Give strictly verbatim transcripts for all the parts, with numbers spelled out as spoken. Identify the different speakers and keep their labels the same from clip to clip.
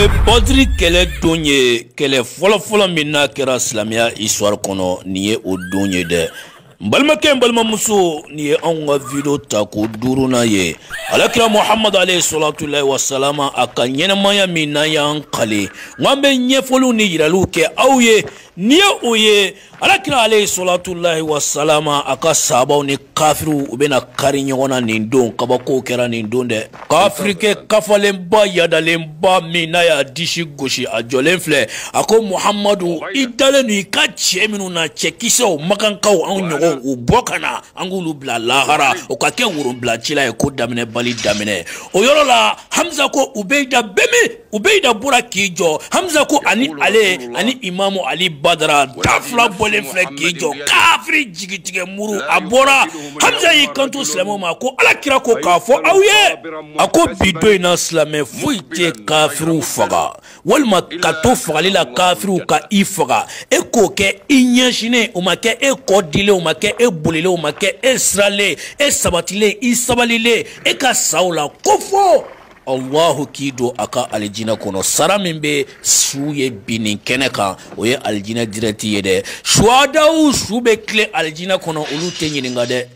Speaker 1: ye Badri kɛlɛ don ye kɛlɛ fɔlɔ fɔlɔ min n'a kɛra silamɛya histoire kɔnɔ nin ye o don ye dɛ n balimakɛ n balimamuso nin ye anw ka video ta ko duurunan ye alakira Muhamadu alayhi salatu wa salama a ka ɲɛnamaya min n'an y'an kale n bɛ ɲɛfɔliw ni yiraliw kɛ aw ye ni ye o ye alakira alayhi salatu wa salama a ka sahabaw ni kafiriw u bɛna kari ɲɔgɔn na nin don kabakow kɛra nin don dɛ kafirikɛ kafalenba yadalenba min n'a y'a disi gosi a jɔlen filɛ a ko Muhamadu i dalen don i ka cɛ minnu na cɛkisɛw makankaw anw ɲɔgɔn u bɔ ka na an k'olu bila lahara o ka kɛ worobila ye ko daminɛ bali daminɛ o yɔrɔ la Hamza ko Ubeyida bɛmi Ubeyida bɔra k'i jɔ Hamza ko ani ale ani Imamu Ali Badara dafila bɔlen filɛ k'i jɔ kafiri jigitigɛ muru a bɔra Hamza y'i kanto silamɛw ma ko alakira ko k'a fɔ aw ye a ko bi don in na silamɛ foyi tɛ kafiriw faga walima ka to fagali la kafiriw ka i faga e k'o kɛ i ɲɛsinnen o ma kɛ e kɔ dilen o ma kɛ e bolilen o ma kɛ e siralen e sabatilen i sabalilen e ka saw la ko fɔ Allahu k'i don a ka alijinɛ kɔnɔ sara min bɛ su ye bi nin kɛnɛ kan o ye alijinɛ direct ye dɛ suhadaw su bɛ tile alijinɛ kɔnɔ olu tɛ ɲininka dɛ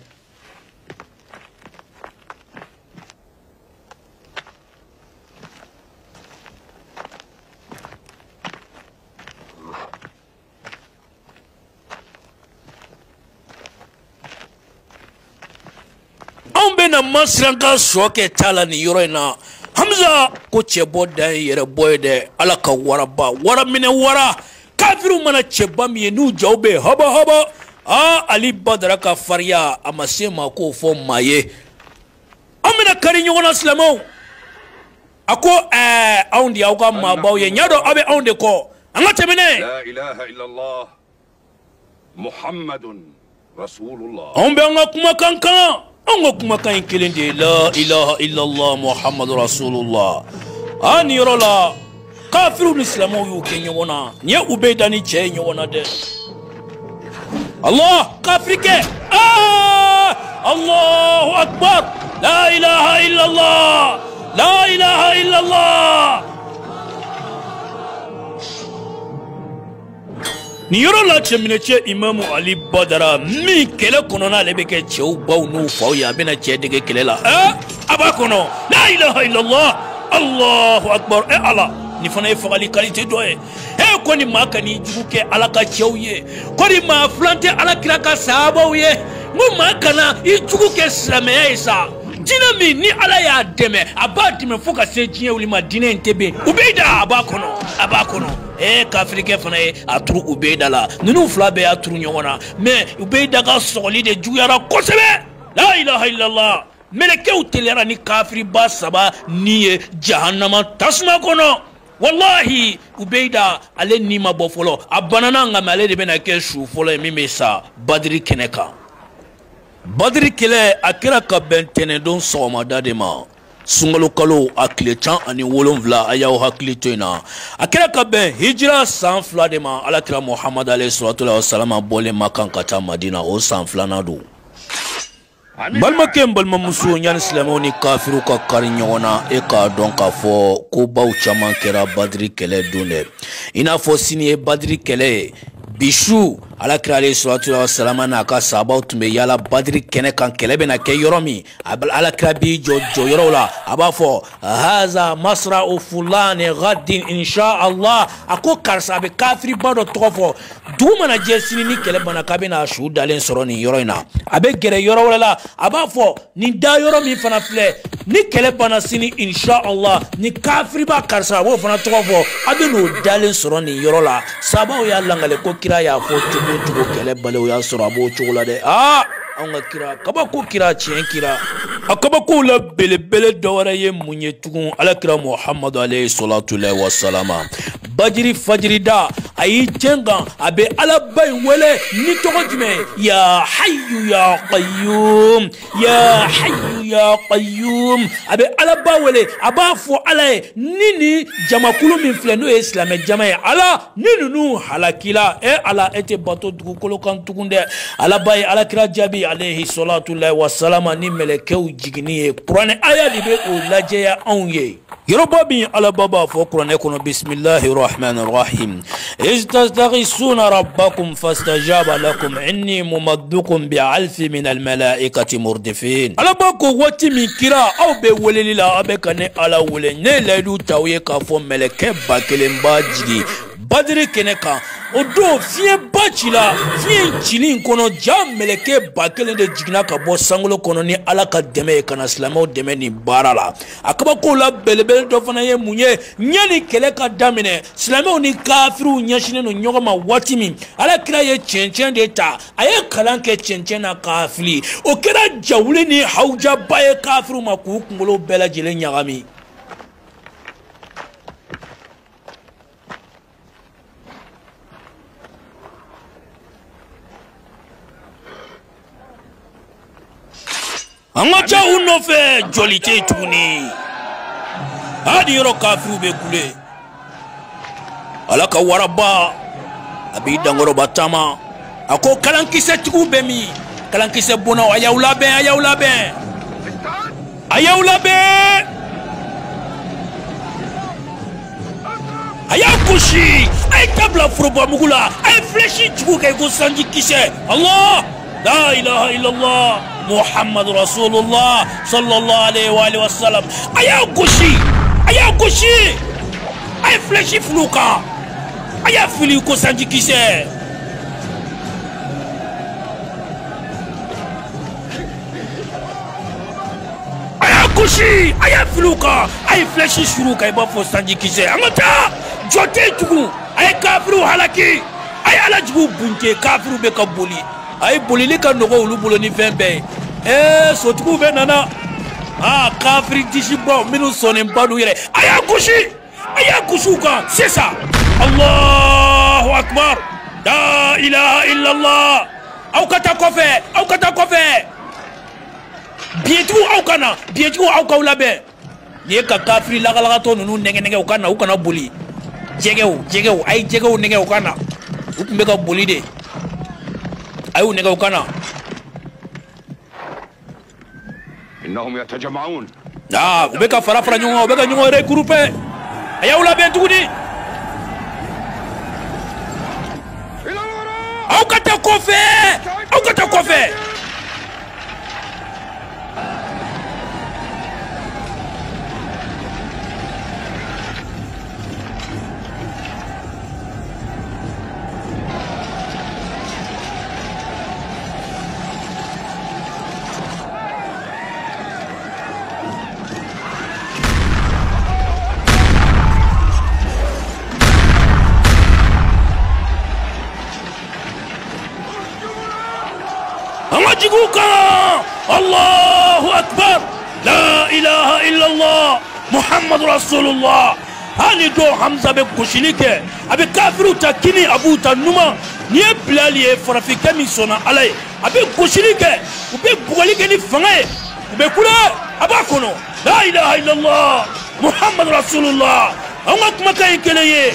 Speaker 1: anw bɛna masiranka sɔ kɛ t'a la nin yɔrɔ in na Hamza ko cɛbɔ dan ye yɛrɛ bɔ ye dɛ ala ka waraba wara minɛ wara kafiru mana cɛba min ye n'u jaw bɛ haba haba ah Ali Badara ka fariya a ma se ma k'o fɔ maa ye an bɛna kari ɲɔgɔn na silamɛw a ko ɛɛ anw de y'aw ka maabaw ye ɲa dɔn aw bɛ anw de kɔ an ka tɛmɛ n'a ye la ilaha illallah Muhammadun rasulullah anw bɛ an ka kumakan kan an ka kumakan in kelen de la ilaha illallah Muhammadu rasulullah a nin yɔrɔ la kafiru ni silamɛw y'u kɛ ɲɔgɔn na nin ye Ubeyida ni cɛ ye ɲɔgɔn na dɛ Allah kafirikɛ ah Allahu akbar la ilaha illallah la ilaha illallah ni yɔrɔ la cɛminɛcɛ Imamu Ali Badara min kɛlɛ kɔnɔna ale bɛ kɛ cɛw baw n'u faw ye a bɛna cɛ dege kɛlɛ la eh a b'a kɔnɔ la ilaha illallah Allahu akbar eh ala ni fana ye fagali qualité dɔ ye eh ko ni maa ka n'i jugu kɛ ala ka cɛw ye ko ni maa filan tɛ alakira ka sahabaw ye ko maa kana i jugu kɛ silamɛya ye sa diinɛ min ni ala y'a dɛmɛ a b'a dɛmɛ fo ka se diɲɛ wuli ma diinɛ in tɛ ben Ubeyida a b'a kɔnɔ a b'a kɔnɔ eh kafirikɛ fana ye a turu Ubeyida la ninnu fila bɛɛ y'a turu ɲɔgɔn na mais Ubeyida ka sɔgɔli de juguyara kosɛbɛ la ilaha illallah mɛlɛkɛw teliyara ni kafiriba saba ni ye jahannama tasuma kɔnɔ wallahi Ubeyida ale ni ma bɔ fɔlɔ a banana nka mais ale de bɛna kɛ su fɔlɔ ye min bɛ sa Badiri kɛnɛ kan Badiri kɛlɛ a kɛra ka bɛn tɛnɛndon sɔgɔmada de ma sunkalo kalo a tile tan ani wolonwula a y'aw hakili to in na a kɛra ka bɛn hijira san fila de ma alakira Muhamadu alayhi salatu wa salama bɔlen Makan ka taa Madina o san filanan don balimakɛ n balimamuso yanni silamɛw ni kafiru ka kari ɲɔgɔn na e k'a dɔn k'a fɔ ko baw caman kɛra Badiri kɛlɛ don dɛ i n'a fɔ sini ye Badiri kɛlɛ ye bisu alakira alayhi salatu wa salama n'a ka sahabaw tun bɛ yala Badiri kɛnɛ kan kɛlɛ bɛna kɛ yɔrɔ min alakira b'i jɔ jɔ yɔrɔw la a b'a fɔ haza masra'u fulani ghadin insha Allah a ko karisa a bɛ kafiriba dɔ tɔgɔ fɔ dugu mana jɛ sini ni kɛlɛ bana k'a bɛna su dalen sɔrɔ nin yɔrɔ in na a bɛ gɛrɛ yɔrɔ wɛrɛ la a b'a fɔ nin da yɔrɔ min fana filɛ ni kɛlɛ bana sini insha Allah ni kafiriba karisa a b'o fana tɔgɔ fɔ a bɛ n'o dalen sɔrɔ nin yɔrɔ la sahabaw y'a langale ko kira y'a fɔ cogo cogo kɛlɛ bali o y'a sɔrɔ a b'o cogo la dɛ ah an ka kira kabako kira tiɲɛ kira a kabako la belebele dɔ wɛrɛ ye mun ye tugun alakira Muhamadu alayhi salatu wa salama Badiri fajiri da ayi jenga abe alabay wele ni togo jume ya hayyu ya qayyum ya hayyu ya qayyum abe alaba wele aba fo ala nini jamakulu min fle no islam jama ala nini nu halakila e ala ete bato dugu kolokan tugunde alabay ala kira jabi alayhi salatu wa salama ni melekew jigni qur'an aya libe o lajeya onye yoruba bi alababa fo qur'an kono bismillahir rahmanir rahim istastaghisuna rabbakum fastajaba lakum inni mumaddukum bi'alf min almalaikati murdifin alabako wati mi kira aw be welelila abe kane ala wele ne ledu tawye ka fo meleke bakelen ba jigi badri keneka odo fie bachila fie chilin kono jam meleke bakelen de jigna ka bo sangolo kono ni ala ka deme kana islamo deme ni barala akaba ko la belebel do fana ye munye nyani kele ka damine islamo ni kafiru nyashine no nyogoma watimi ala kira ye chenchen de ta aye kalanke chenchen na kafili o kera jawule ni hauja baye kafiru maku kungolo bela jele nyagami Amacha unofe jolite tuni hadi yoro kafiru be kule alaka waraba abi dangoro batama ako kalankise tugu be mi kalankise bono ayawla be ayawla be ayawla be ayakushi ay tabla furba mugula ay fleshi tugu kay go sanji kise Allah la ilaha illallah محمد رسول الله صلى الله عليه وآله وسلم أيا كوشي أيا كوشي أي فلاشي فلوكا أيا فيليكو سانجي كيسي أيا كوشي أيا فلوكا أي فلاشي شروكا يبا فو سانجي كيسي أمتا جوتي تكو أي كافرو هلاكي أي على جبو بنكي كافرو بكا بولي أي بولي لكا نغو لبولو نفهم بي eh sotuku be nana ah kafiri dishibo minu sonin badu yere aya kushi aya kushuka c'est ça Allahu akbar la ilaha illa Allah au kata kofe au kata kofe bietu au kana bietu au kaula be ni ka kafiri laga laga to nunu nenge nenge ukana ukana buli jegeu jegeu ay jegeu nenge ukana ukumbe ka buli de ayu nenge ukana
Speaker 2: إنهم يتجمعون.
Speaker 1: لا وبكا فرافرا نيوغا وبكا نيوغا ريكروبي أيا ولا بنتوني أو كتا كوفي أو كتا كوفي الله أكبر لا إله إلا الله محمد رسول الله هاني دو حمزة بكوشينيك أبي كافر تكيني أبو تنوما نيه بلالي فرافي كمي سونا علي أبي كوشينيك وبي بغاليك نفنغي وبي كولا أبا كونو لا إله إلا الله محمد رسول الله أمك مكاي كليه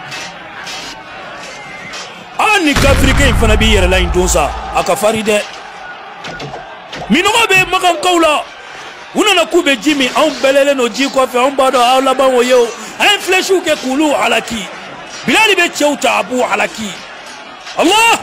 Speaker 1: أني كافر كين فنبي يرلاين دونسا أكفاري ده minogo be makan kawla unana kube jimi an belele no ji ko fe an bado ala ban woyo ay fleshu ke kulu halaki bilali be cheuta abu halaki Allah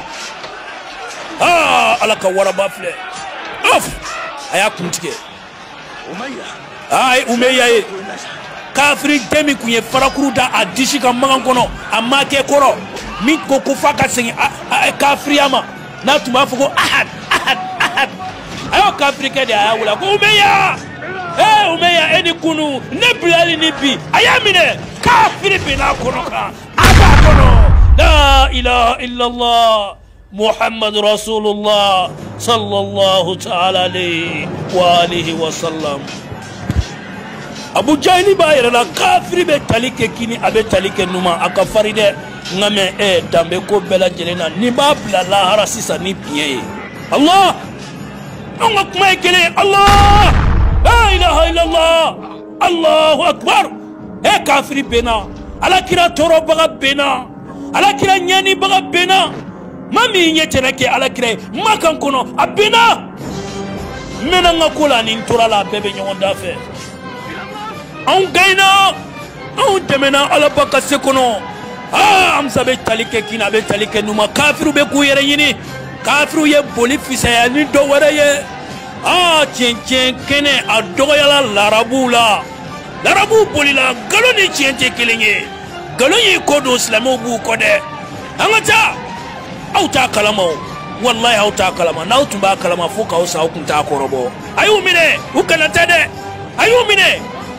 Speaker 1: ah alaka waraba fle of aya kuntike umayya ay umayya e kafiri demi kunye farakuru da adishi kan makan kono amma ke koro min ko ko faka sengi kafiri ama na tuma fugo ahad ahad ahad ayo kafirike de ayawula ko umeya eh umeya eni kunu ne bilali ni bi ayamine kafiri bina kono ka aba kono la ilaha illa Allah muhammad rasulullah sallallahu ta'ala alayhi wa alihi wa sallam Abu Jahili ba yɛrɛ la kafiri bɛ tali kɛ kini a bɛ tali kɛ numa a ka fari dɛ nka mɛ ɛ danbe ko bɛɛ lajɛlen na nin b'a bila lahara sisan ni biɲɛ ye Allah an ka kuma ye kelen Allah la ilaha illallah Allahu akbar ɛ kafiri bɛnna alakira tɔɔrɔbaga bɛnna alakira ɲɛnibaga bɛnna ma min ye tɛnɛ kɛ alakira ye ma kan kɔnɔ a bɛnna n mɛna n ka ko la ni n tora la a bɛɛ bɛ ɲɔgɔn da fɛ anw gayna anw tɛmɛna alaba ka se kɔnɔ ah Hamza bɛ tali kɛ kini a bɛ tali kɛ numa kafiru bɛ k'u yɛrɛ ɲini kafiru ye boli fisaya ni dɔ wɛrɛ ye ah tiɲɛ tiɲɛ kɛnɛ a dɔgɔyala larabuw la larabuw bolila nkalon ni tiɲɛ tɛ kelen ye nkalon y'i kɔ don silamɛw b'u kɔ dɛ an ka taa aw t'a kalama o wallahi aw t'a kalama n'aw tun b'a kalama fo k'aw sa aw tun t'a kɔrɔbɔ a y'u minɛ u kana tɛ dɛ a y'u minɛ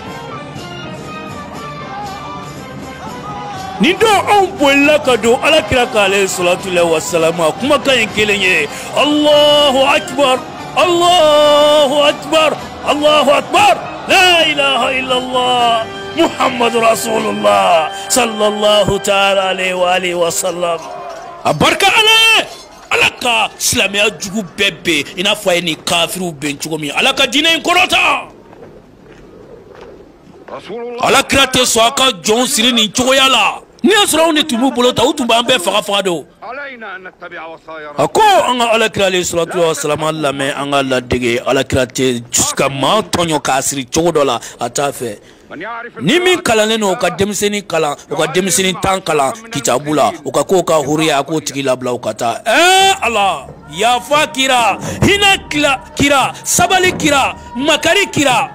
Speaker 1: nin don anw bolila ka don alakira k'ale salatu lahi wa salama kumakan in kelen ye Allahu akbar Allahu akbar Allahu akbar la ilaha illallah Muhammadu rasulullah sallallahu ta'ala alayhi wa alihi wa sallam a barika ala ala ka silamɛya jugu bɛɛ ben i n'a fɔ a ye ni kafiruw ben cogo min ala ka diinɛ in kɔrɔta alakira tɛ sɔn a ka jɔn siri nin cogoya la ni y'a sɔrɔ anw de tun b'u bolo ta u tun b'an bɛɛ faga faga don a ko an ka alakira alayhi salatu wa salam lamɛn an ka ladege alakira tɛ ka maa tɔɲɔ k'a siri cogo dɔ la a t'a fɛ ni min kalannen don u ka denmisɛnnin kalan u ka denmisɛnnin tan kalan kitabu la u ka k'o ka huriya a k'o tigi labila u ka taa ɛɛ ala yafa kira hinɛ kira sabali kira makari kira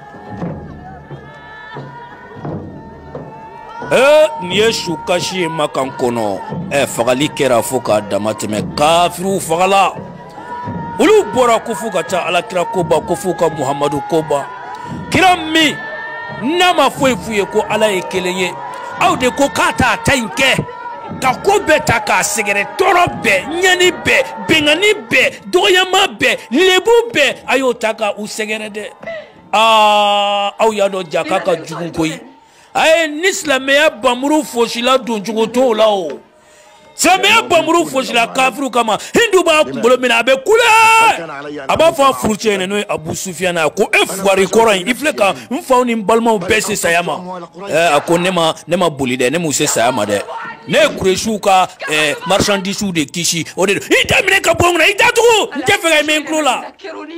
Speaker 1: eh nin ye su kasi ye makan kɔnɔ ɛ fagali kɛra fo k'a dama tɛmɛ kafiruw fagala olu bɔra ko fo ka taa alakira koba ko fo ka muhamadu koba kira min n'a ma foyi f'u ye ko ala ye kelen ye aw de ko k'a t'a ta in kɛ ka ko bɛɛ ta k'a sɛgɛrɛ tɔɔrɔ bɛɛ ɲani bɛɛ bɛngani bɛɛ dɔgɔyama bɛɛ lebu bɛɛ a y'o ta ka u sɛgɛrɛ dɛ aa aw y'a dɔn ja k'a ka jugu koyi aye ni silamɛya bamuru fosila don cogo t'o la o silamɛya bamuru fosila kafiru kama hindu b'a kunkolo minɛ a bɛ kule a b'a fɔ a furucɛ ɲɛna n'o ye Abu Sufiyana ko e fuwari kɔrɔ in i filɛ ka n faw ni n balimaw bɛɛ se saya ma ɛ a ko ne ma ne ma boli dɛ ne m'u se saya ma dɛ ne ye Kuresiw ka marchandisiw de kisi o de don i tɛ minɛ ka bɔ n kunna i tɛ tugu n tɛ fɛ ka i mɛn n tulo la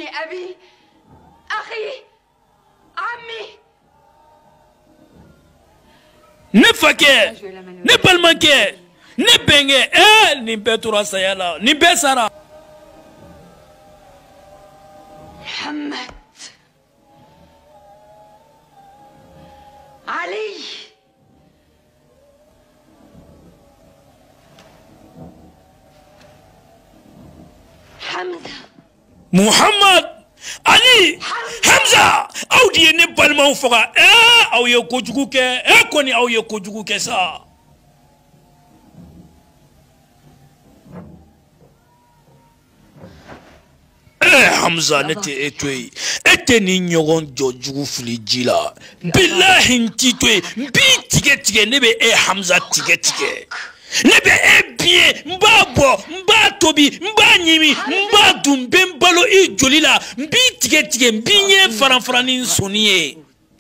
Speaker 1: ne fakɛ ne balimakɛ ne bɛnkɛ eh nin bɛɛ tora saya la nin bɛɛ sara
Speaker 3: Muhammad Ali Hamza
Speaker 1: Muhammad Ali Hamza aw de ye ne balimaw faga eh aw ye kojugu kɛ eh kɔni aw ye kojugu kɛ sa eh Hamza ne tɛ e to ye e tɛ ni ɲɔgɔn jɔ jugu fili ji la bilahi n t'i to ye n b'i tigɛ tigɛ ne bɛ e Hamza tigɛ tigɛ ne bɛ e biɲɛ n b'a bɔ n b'a tobi n b'a ɲimi n b'a dun n bɛ n balo i joli la n b'i tigɛ tigɛ n b'i ɲɛ faran faran ni n sɔnni ye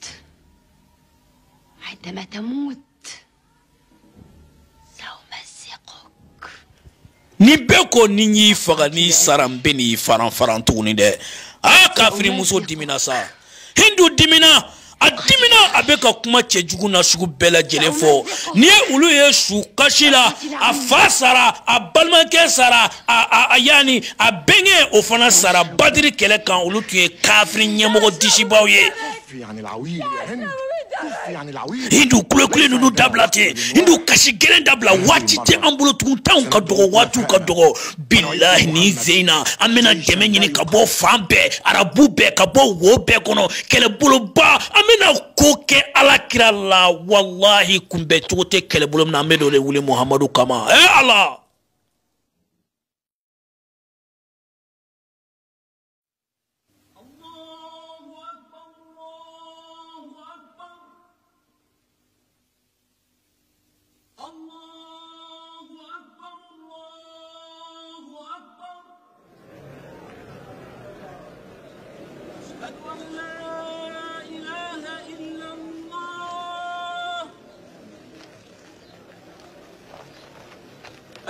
Speaker 3: عندما تموت سأمزقك
Speaker 1: ni bɛɛ ko ni n y'i faga n'i sara n bɛ n'i faran faran tuguni dɛ aa kafiri muso dimina sa hindu dimina a dimina a bɛ ka kuma cɛjugu na sugu bɛɛ lajɛlen fɔ ni ye olu ye su kasi la a fa sara a balimakɛ sara a a yani a bɛnkɛ o fana sara badiri kɛlɛ kan olu tun ye kafiri ɲɛmɔgɔ disibaw ye hindu kulekule ninnu dabila ten hindu kasi gɛlɛn dabila waati tɛ an bolo tugun tanw ka dɔgɔ waatiw ka dɔgɔ bilahi ni zeyina an bɛna dɛmɛ ɲini ka bɔ fan bɛɛ arabu bɛɛ ka bɔ wo bɛɛ kɔnɔ kɛlɛboloba an bɛna ko kɛ alakira la wallahi kunbɛ cogo tɛ kɛlɛbolo min na an bɛ dɔ de wuli Muhamadu kama eh ala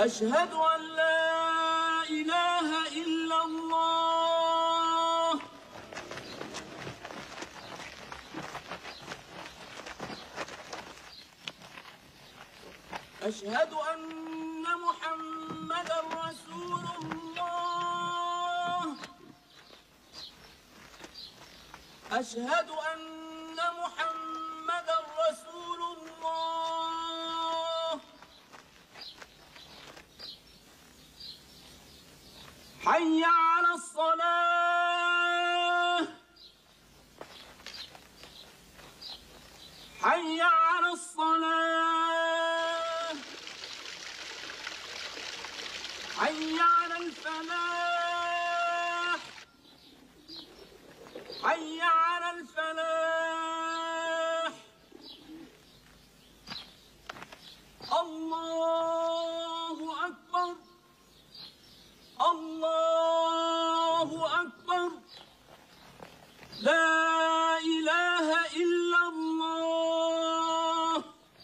Speaker 4: أشهد أن لا إله إلا الله أشهد أن محمدا رسول الله أشهد أن محمدا رسول الله حي على الصلاة حي على الصلاة حي على الفلاح حي على الفلاح الله أكبر الله أكبر لا إله إلا الله.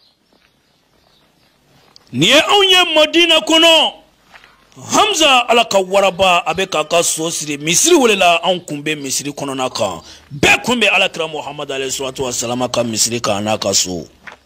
Speaker 1: Niye onye Madina kono Hamza ala ka waraba abe ka ka sosiri Misiri welela an kunbe Misiri kono na kan be kunbe alakira Muhammad alayhi salatu wassalam ka Misiri ka na ka so.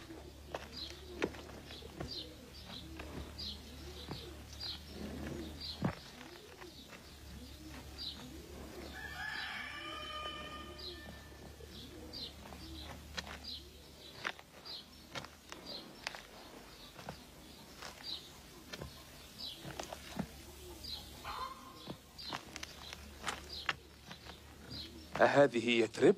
Speaker 5: أهذه يثرب؟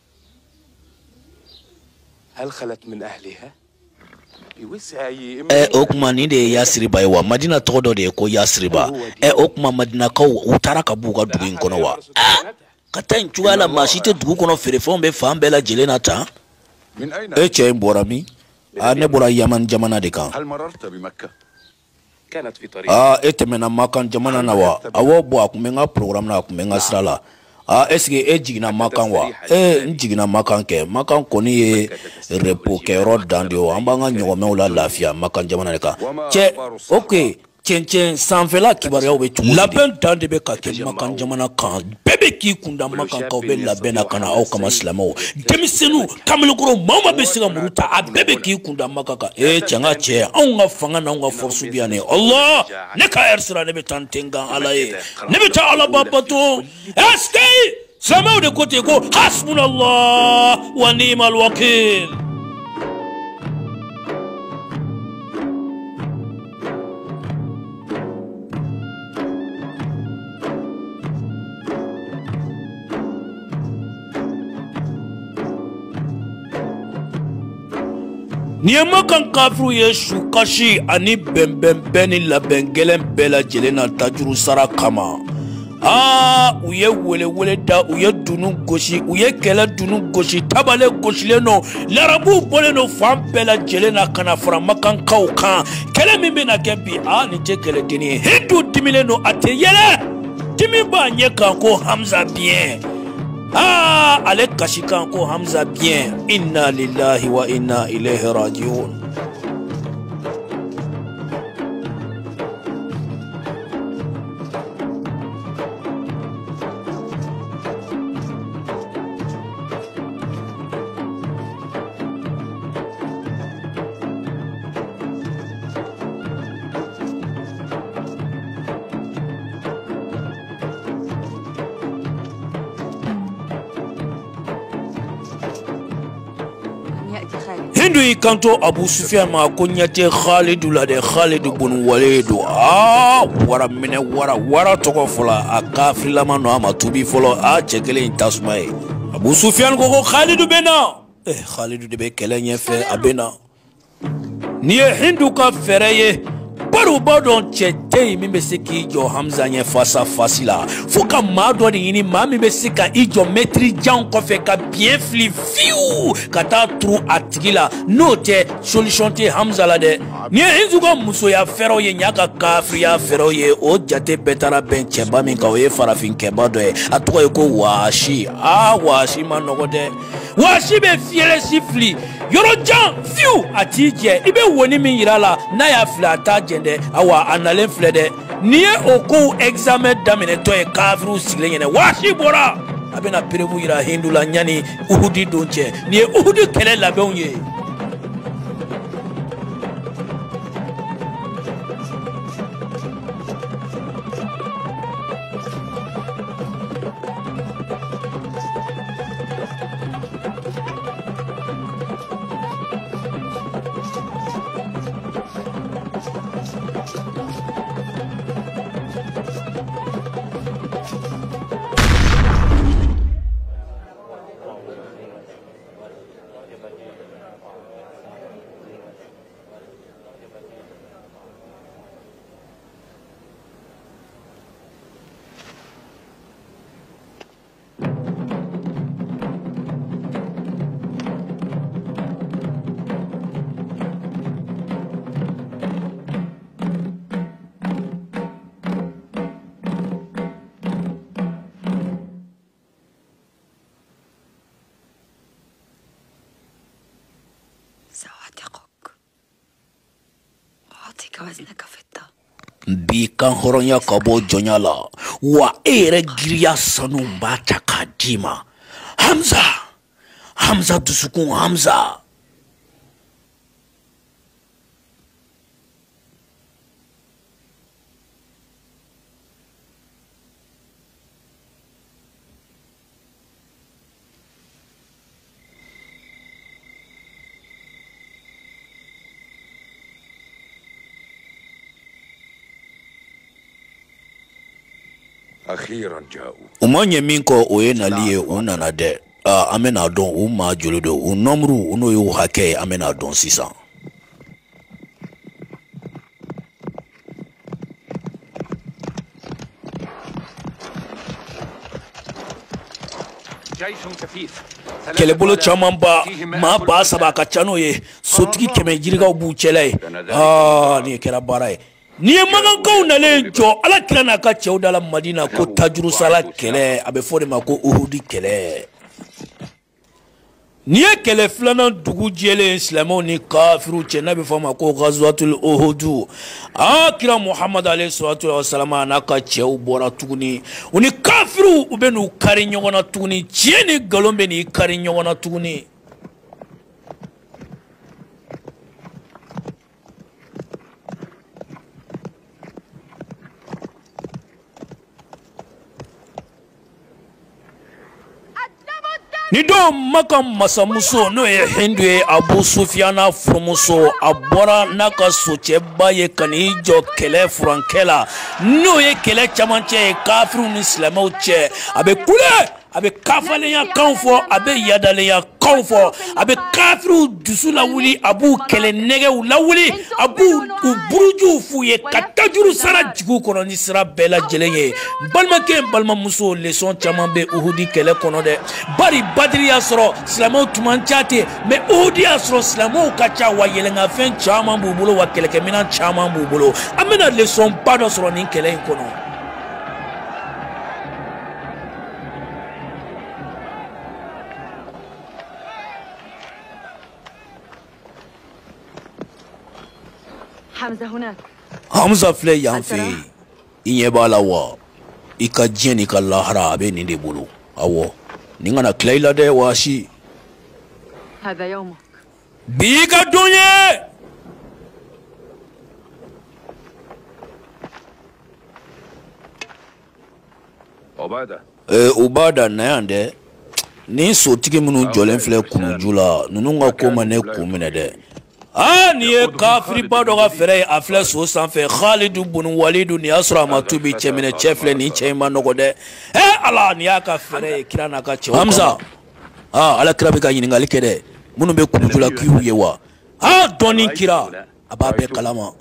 Speaker 5: هل خلت من أهلها؟ بوسعي
Speaker 1: Eh okuma ni de Yasriba wa Madina todo de ko Yasriba eh okuma Madina ka utara ka buga dugu kono wa kata nchuala mashite dugu kono ferefon be fambe la jelena ta eh che mborami ane bora Yaman jamana de kan
Speaker 2: هل مررت بمكة؟
Speaker 5: كانت في طريق
Speaker 1: ah etemena makan jamana na wa awo bo akumenga program na akumenga srala ah eske e jigina makan wa eh njigina makan ke makan koni ye repo ke ro dandio ambanga nyome ula lafia makan jamana ka che okay chen chen sanfela kibaria obe tu laben dande be ka ke makan jamana kan bebe ki kunda makan ka obe labena kana au kama islamo demisenu kamilukuro mama be siga muruta a bebe ki kunda makaka e changa che au nga fanga na nga force biane Allah ne ka ersira ne be tantenga alaye ne be ta ala babato eske sama de kote ko hasbunallah wa ni'mal wakil. Niema kan kafru Yesu kashi ani bemben beni la bengelen bela jelena tajuru sara kama ah uye wele wele da uye dunu goshi uye kele dunu goshi tabale goshile no larabu bole no fam bela jelena kana fara makan kaukan kele mimbe na kebi ah ni je kele dini hindu dimile no ateyele dimi ba nye kan ko Hamza bien. Ah, ale kashikan ko Hamza bien. Inna lillahi wa inna ilayhi rajiun. Hindu ikanto Abu Sufyan ma kunyate Khalid la de Khalid ibn Walid ah wara mine wara wara toko fola akafri la mano ama tubi folo a chekele intasmai Abu Sufyan ko Khalid bena eh Khalid de be kelenye fe abena ni Hindu ka fereye baru badon chete mi be siki jo Hamza nye fasa fasila foka mado ni ni mami be sika ijo metri jan ko fe ka bien fli fiu kata tru atigila note solution te Hamza la de ni Hindu ko muso ya fero ye nyaka kafri ya fero ye o jate betara ben cheba min ka o ye farafin keba do e atuko ko washi ah washi manogo de washi be fiere sifli yorojan fiu atije ibe woni min yirala na ya flata jende awa analen flede niye oko examen damine to e kafru siglene washi bora abena prevu yira hindula nyani uhudi donche niye uhudi kele labonye Bikan horonya kabo jonyala wa ere giriya sanu bacha kadima Hamza Hamza dusukun Hamza umanye minko oye naliye unana de uh, amena don uma juludo unomru uno yu hake amena don sisa kelebolo chaman ba ma ba saba ka chano ye sotigi keme jiriga bu chele ah ni kera barai ni magan kaw nale jo ala kira na ka chew dala Madina ko tajuru sala kele abe fode ma ko uhudi kele ni kele flana dugu jele islamo ni kafiru che nabi fama ko ghazwatul uhud akira Muhammad alayhi salatu wassalam na ka chew bora tuguni uni kafiru ubenu kari nyogona tuguni cheni galombe ni kari nyogona tuguni Nido makam masamuso no ye hindu ye Abu Sufyana furumuso abora naka socheba ye kani jo kele furankela no ye kele chamanche kafiru ni islamo che abe kule abe kafale ya kanfo abe yadale ya kanfo abe kafiru dusu la wuli abu kele nege la wuli abu uburuju fuye katajuru sara jigu kono ni sira bela jeleye balma ke balma muso leçon chaman be uhudi kele kono de bari badri asro islamo tumanchate me uhudi asro islamo kacha wa yelenga fen chaman bubulo wa kele kemina chaman bubulo amena leçon pado sro ni kele kono
Speaker 3: حمزة هناك
Speaker 1: Hamza fle yanfe inyebala wa ika jeni ka lahara abe ninde bulu awo ningana kleila de washi
Speaker 3: هذا يومك
Speaker 1: biga dunye
Speaker 2: Obada
Speaker 1: e ubada nayande ni sotigi munu jolen fle kunujula nununga koma ne kumine de ah ni kafiri bado ga fere afle so sanfe Khalid ibn Walid ni asra matubi chemine chefle ni chema nogode eh ala ni aka fere kirana ka chewa Hamza ah ala kirabe ka yininga likede munu be kunujula kihuye wa ah doni kira ababe kalama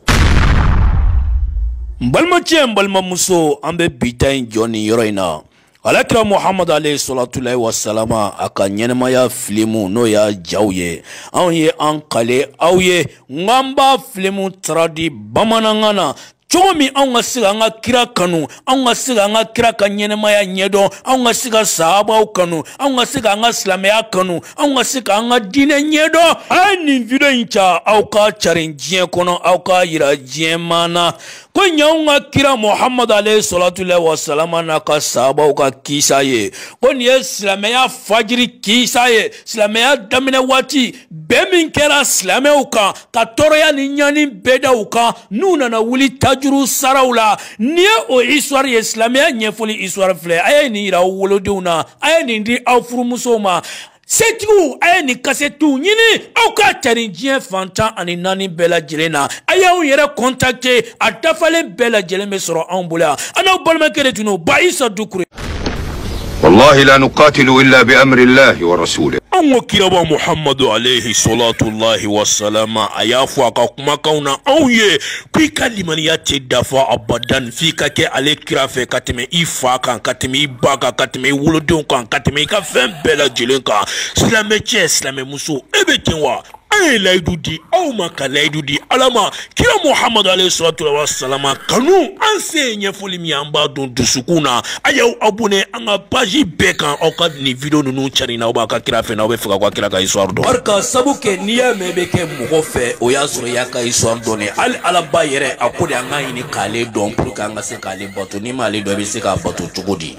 Speaker 1: mbalma che mbalma muso ambe bitain joni yoroina alakira Muhammad alayhi salatu wa salama aka nyenema ya filimu no ya jawye an ye an kale aw ye ngamba filimu tradi bamanangana cogo min anw ka se an ka kira kanu anw ka se an ka kira ka ɲɛnɛmaya ɲɛdɔn anw ka se ka sahabaw kanu anw ka se ka an ka silamɛya kanu anw ka se ka an ka diinɛ ɲɛdɔn a ye nin video in ca aw ka carin diɲɛ kɔnɔ aw ka yira diɲɛ maa na ko ɲanw ka kira Muhammadu alayhi salatu wa salam n'a ka sahabaw ka kisa ye ko nin ye silamɛya fajiri kisa ye silamɛya daminɛ waati bɛɛ min kɛra silamɛw kan ka tɔɔrɔya ni ɲani bɛɛ da u kan n'u nana wuli tajuru saraw la nin ye o histoire ye silamɛya ɲɛfɔli histoire filɛ a ye nin yira aw wolodenw na a ye nin di aw furumusow ma setigiw a ye nin kasetu ɲini aw ka cari diɲɛ fantan ani naani bɛɛ lajɛlen na a y'aw yɛrɛ contacter a dafalen bɛɛ lajɛlen bɛ sɔrɔ anw bolo yan a n'aw balimakɛ de tun don Ba Isa Dukure.
Speaker 2: والله لا نقاتل إلا بأمر الله ورسوله.
Speaker 1: Ango kiraba Muhammadu alayhi salatullahi wassalama a y'a fɔ a ka kumakanw na anw ye k'i ka limaniya tɛ dafa abadan f'i ka kɛ ale kira fɛ ka tɛmɛ i fa kan ka tɛmɛ i ba kan ka tɛmɛ i wolodenw kan ka tɛmɛ i ka fɛn bɛɛ lajɛlen kan silamɛ cɛ silamɛ muso e bɛ ten wa an ye layidu di aw ma ka layidu di Ala ma kira Muhammadu alayhi salatullahi wassalama kanu an se ɲɛfɔli min an b'a dɔn dusukun na a y'aw abonné an ka page bɛɛ kan aw ka nin video ninnu cari n'aw b'a ka kira fɛ n'aw bɛ fɛ ka kira ka histoire dɔn barika sabu kɛ n'i y'a mɛn bɛ kɛ mɔgɔ fɛ o y'a sɔrɔ i y'a ka histoire dɔn hali Ala ba yɛrɛ a ko de an ka ɲini k'ale dɔn pour que an ka se k'ale bato n'i m'ale dɔn i bɛ se k'a bato cogo di.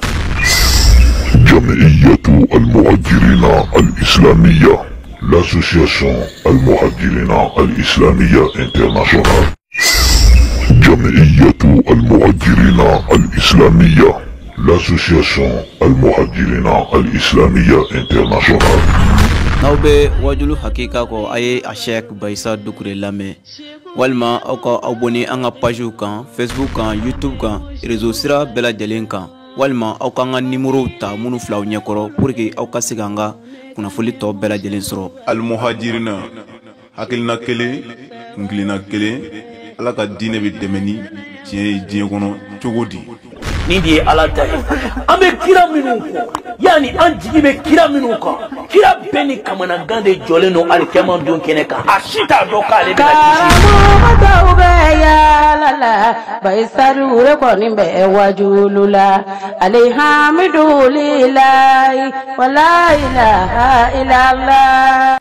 Speaker 6: جمعية المهاجرين الإسلامية l'association المهاجرين الإسلامية internationale جمعية المهاجرين الإسلامية l'association المهاجرين الإسلامية internationale.
Speaker 7: n'aw bɛ wajulu hakika kɔ a ye a Sheikh Ba Isa Dukure lamɛn walima aw ka abonné an ka page kan Facebook kan YouTube kan réseau sira bɛɛ lajɛlen kan walima aw ka an ka numéro ta minnu filɛ aw ɲɛkɔrɔ pour que aw ka se ka an ka kunnafoni tɔ bɛɛ lajɛlen sɔrɔ. Almuhajirina hakilina kelen kunkilenna kelen Ala ka diinɛ bɛ dɛmɛ ni tiɲɛ ye diɲɛ kɔnɔ cogo di.
Speaker 1: Ni de ye Ala ta ye an bɛ kira minnu kɔ yani an jigi bɛ kira minnu kan kira bɛɛ ni kamanagan de jɔlen don alikiyama don kɛnɛ kan a si t'a dɔn k'ale bɛna kisi.
Speaker 8: Karamɔgɔw bɛ yaala la Ba Isa Dukure kɔni bɛ wajulu la alihamudulilayi wala ilaha illallah.